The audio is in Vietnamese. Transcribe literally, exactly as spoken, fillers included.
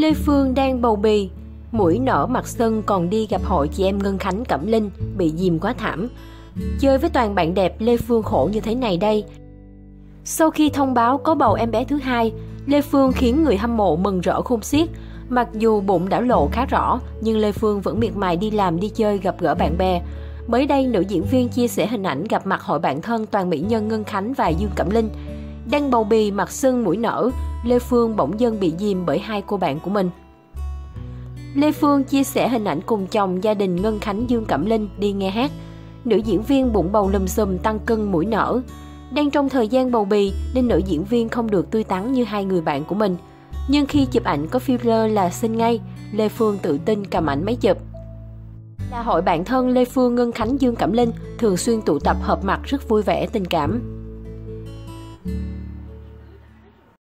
Lê Phương đang bầu bì, mũi nở mặt sưng còn đi gặp hội chị em Ngân Khánh Cẩm Linh bị dìm quá thảm. Chơi với toàn bạn đẹp, Lê Phương khổ như thế này đây. Sau khi thông báo có bầu em bé thứ hai, Lê Phương khiến người hâm mộ mừng rỡ khôn xiết. Mặc dù bụng đã lộ khá rõ, nhưng Lê Phương vẫn miệt mài đi làm, đi chơi, gặp gỡ bạn bè. Mới đây, nữ diễn viên chia sẻ hình ảnh gặp mặt hội bạn thân toàn mỹ nhân Ngân Khánh và Dương Cẩm Linh. Đang bầu bì, mặt sưng, mũi nở, Lê Phương bỗng dưng bị dìm bởi hai cô bạn của mình. Lê Phương chia sẻ hình ảnh cùng chồng, gia đình Ngân Khánh, Dương Cẩm Linh đi nghe hát. Nữ diễn viên bụng bầu lùm xùm, tăng cân, mũi nở. Đang trong thời gian bầu bì nên nữ diễn viên không được tươi tắn như hai người bạn của mình. Nhưng khi chụp ảnh có filler là xinh ngay, Lê Phương tự tin cầm ảnh máy chụp. Là hội bạn thân, Lê Phương, Ngân Khánh, Dương Cẩm Linh thường xuyên tụ tập họp mặt rất vui vẻ, tình cảm.